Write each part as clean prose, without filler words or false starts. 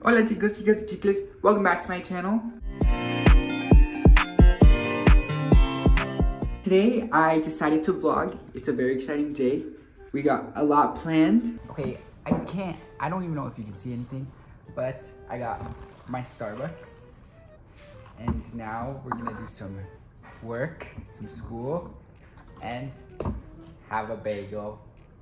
Hola chicos, chicas y chicles, welcome back to my channel. Today I decided to vlog. It's a very exciting day. We got a lot planned. Okay, I don't even know if you can see anything, but I got my Starbucks. And now we're gonna do some work, some school, and have a bagel.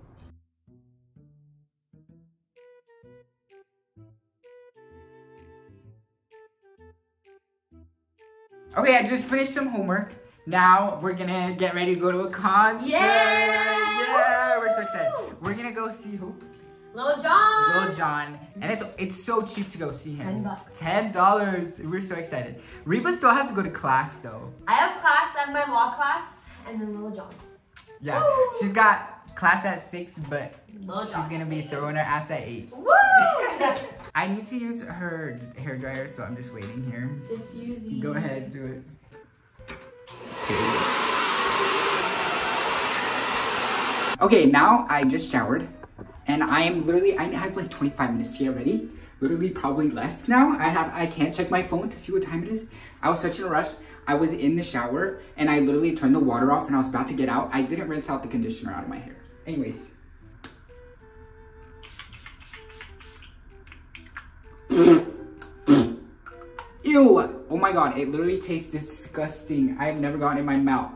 Okay, I just finished some homework. Now we're gonna get ready to go to a concert. Yeah, we're so excited. We're gonna go see who? Lil Jon. Lil Jon, and it's so cheap to go see him. $10. $10. We're so excited. Reba still has to go to class though. I have class. I have my law class, and then Lil Jon. Yeah, woo! She's got class at 6, but Lil she's Jon. gonna be throwing her ass at 8. Woo! I need to use her hair dryer, so I'm just waiting here. Diffusing. Go ahead, do it. Okay, now I just showered, and I have like 25 minutes here already. Literally, probably less now. I can't check my phone to see what time it is. I was such in a rush. I was in the shower, and I literally turned the water off, and I was about to get out. I didn't rinse out the conditioner out of my hair. Anyways. Ew! Oh my god, it literally tastes disgusting. I have never gotten it in my mouth.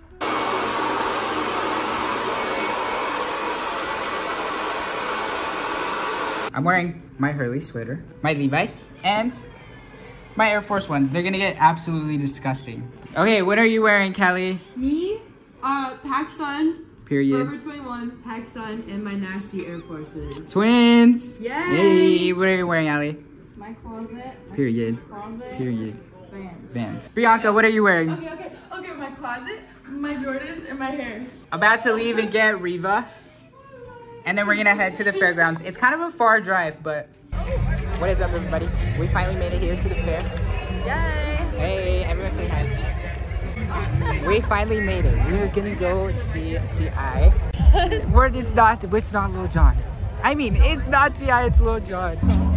I'm wearing my Hurley sweater, my Levi's, and my Air Force Ones. They're gonna get absolutely disgusting. Okay, what are you wearing, Kelly? Me, PacSun. Period. Forever 21, PacSun, and my nasty Air Forces. Twins! Yay! Hey, what are you wearing, Allie? My closet. My Period. sister's closet. Period. Vans. Vans. Bianca, what are you wearing? Okay, my closet, my Jordans, and my hair. About to leave and get Reva. And then we're gonna head to the fairgrounds. It's kind of a far drive, but what is up, everybody? We finally made it here to the fair. Yay! Hey, everyone say hi. We finally made it. We're gonna go see T.I. It's not Lil Jon. I mean, it's not T.I., it's Lil Jon.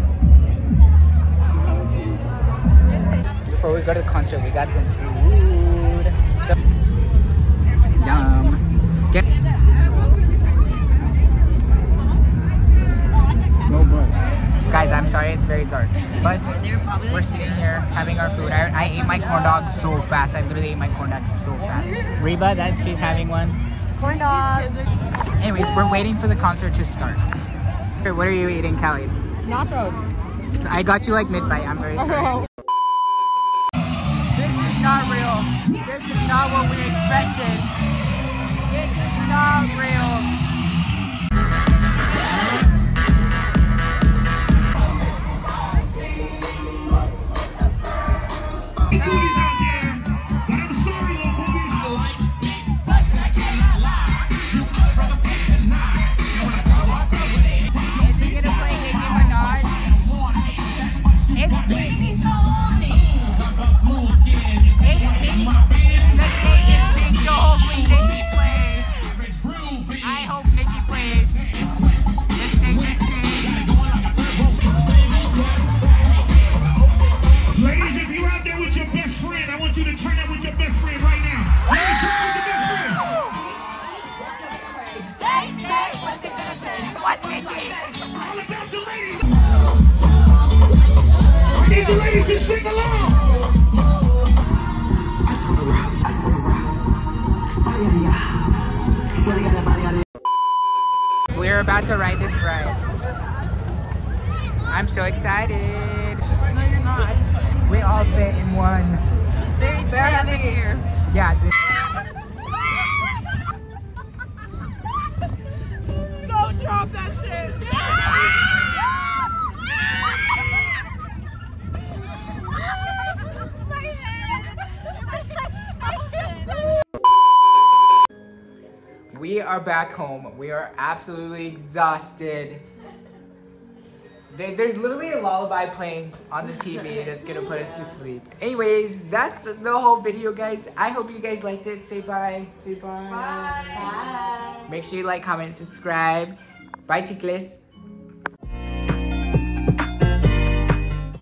Before we go to the concert, we got some food. So, yum. Guys, I'm sorry it's very dark, but we're sitting here having our food. I ate my corn dog so fast. I literally ate my corn dog so fast. Reba, she's having one. Corn dog. Anyways, we're waiting for the concert to start. What are you eating, Callie? Nachos. I got you like mid-bite. I'm very sorry. This is not real. This is not what we expected. This is not real. Just sing along. We're about to ride this ride. I'm so excited. No, you're not. We all fit in one. It's very tight here. Yeah. Don't drop that shit. We are back home. We are absolutely exhausted. There's literally a lullaby playing on the TV that's gonna put us to sleep. Anyways, that's the whole video, guys. I hope you guys liked it. Say bye. Say bye. Bye. Bye. Make sure you like, comment, subscribe. Bye, chicles.